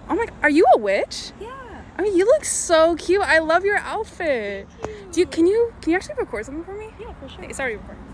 Oh my, are you a witch? Yeah. I mean, you look so cute. I love your outfit. Thank you. Can you actually record something for me? Yeah, for sure. Sorry, record.